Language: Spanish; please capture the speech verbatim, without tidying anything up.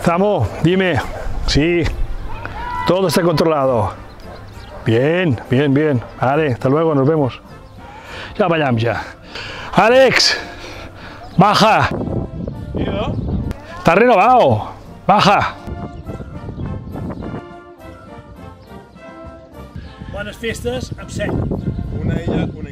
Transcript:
Zamo, dime. Sí, todo está controlado. Bien, bien, bien. Vale, hasta luego, nos vemos. Ya vayamos ya. Alex, baja. Está renovado. Baja. Buenas festes amb seny. Una ella, una